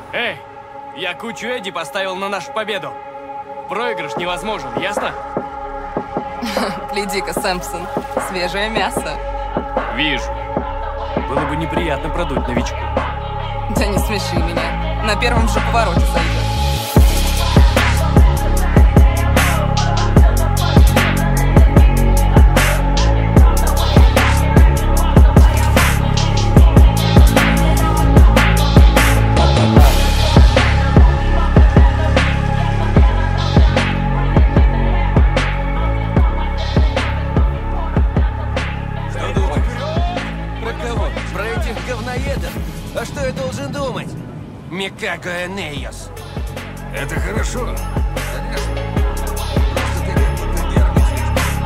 Эй, я кучу Эдди поставил на нашу победу. Проигрыш невозможен, ясно? Гляди-ка, Сэмпсон, свежее мясо. Вижу. Было бы неприятно продуть новичку. Да не смеши меня. На первом же повороте сойдет. А что я должен думать? Микаго Энейос. Это хорошо. Конечно. Просто ты как будто нервничаешь.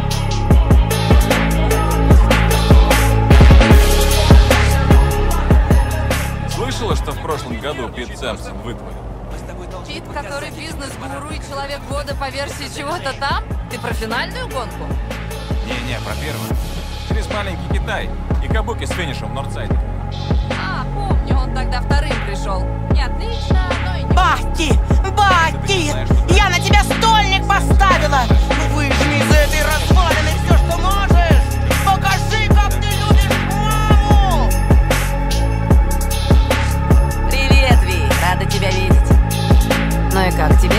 Слышала, что в прошлом году Пит Сэмпсон вытворил? Пит, который бизнес-гуру и человек года по версии чего-то там? Ты про финальную гонку? Не-не, про первую. Через маленький Китай и кабуки с финишем в Нордсайде. А, помню, он тогда вторым пришел. Не отлично, но и не... Бати! Бати! Я на тебя стольник поставила! Выжми из этой развалины все, что можешь! Покажи, как ты любишь маму! Привет, Ви! Рада тебя видеть. Ну и как тебе?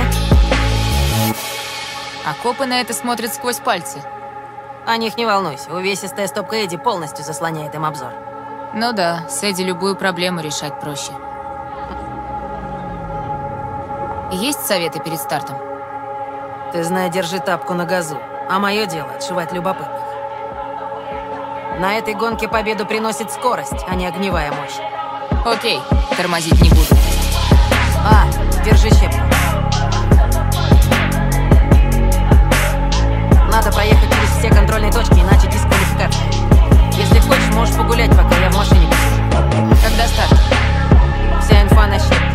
А копы на это смотрят сквозь пальцы. О них не волнуйся, увесистая стопка Эдди полностью заслоняет им обзор. Ну да, с Эдди любую проблему решать проще. Есть советы перед стартом? Ты, знай, держи тапку на газу, а мое дело — отшивать любопытных. На этой гонке победу приносит скорость, а не огневая мощь. Окей, тормозить не буду. А, держи щепку. Надо проехать через все контрольные точки, иначе дисквалификация. Если хочешь, можешь погулять, пока я в машине посижу. Когда старт? Вся инфа на щепке.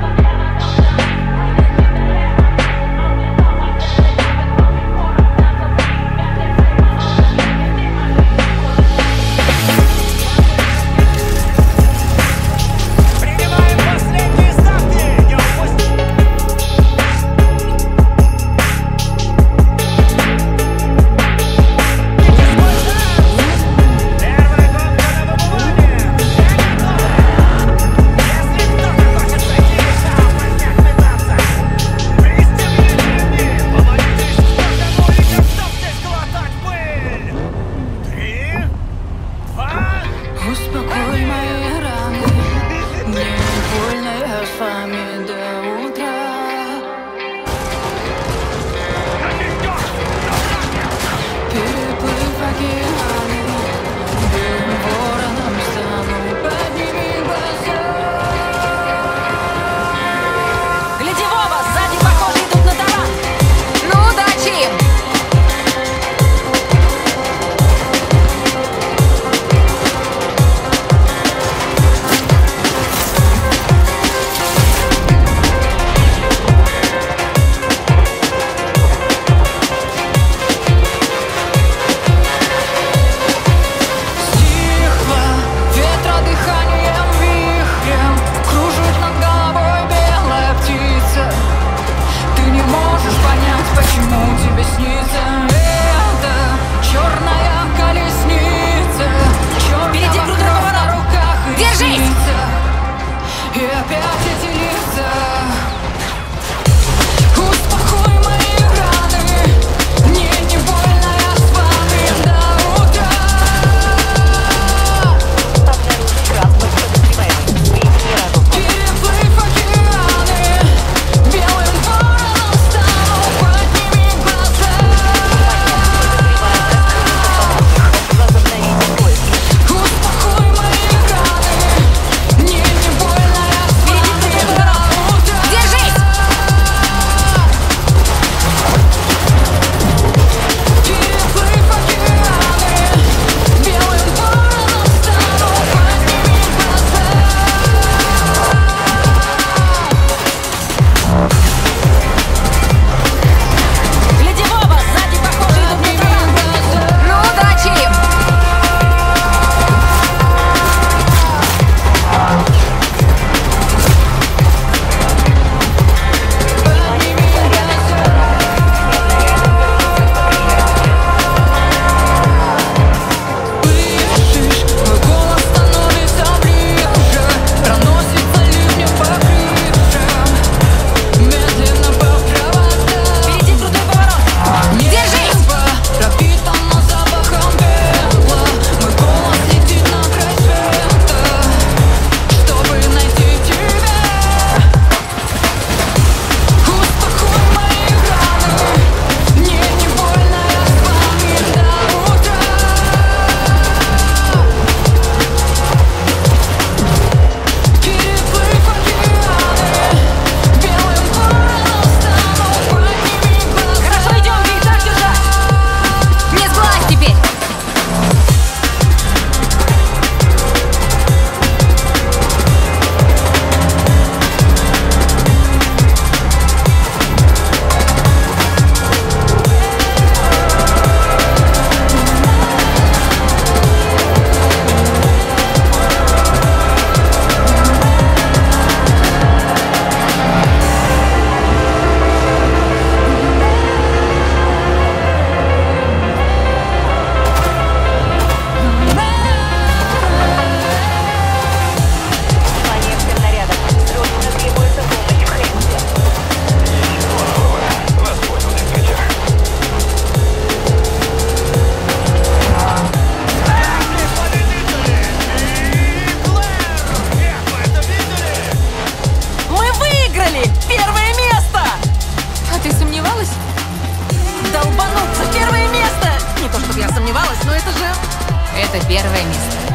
Принимаем последние старты! Не упусти! Первая гонка на выбывание! Все готовы? Если кто-то хочет сойти и сам поднять метаться, пристегните ремни! Помолитесь, что кому и готов здесь глотать пыль! 3, 2... Успокой мои раны, мне больно, я с вами до утра. Переплыв океаны, белым вороном стану, подними глаза. Гляди, Вова, сзади, похоже, идут на таран. Ну, удачи им!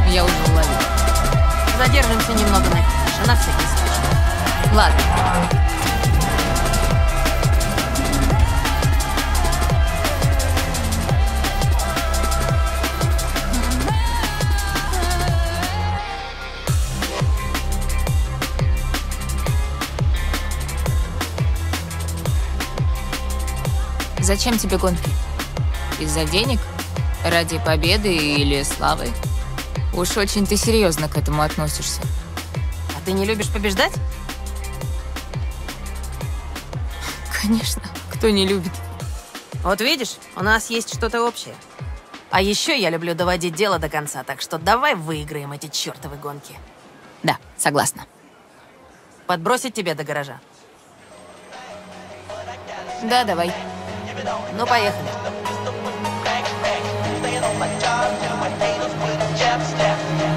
Я уже уловила. Задержимся немного на финише, на всякий случай. Ладно. Зачем тебе гонки? Из-за денег? Ради победы или славы? Уж очень ты серьезно к этому относишься. А ты не любишь побеждать? Конечно, кто не любит? Вот видишь, у нас есть что-то общее. А еще я люблю доводить дело до конца, так что давай выиграем эти чертовы гонки. Да, согласна. Подбросить тебя до гаража? Да, давай. Ну, поехали. Staying on my job, till my haters with a jab snap.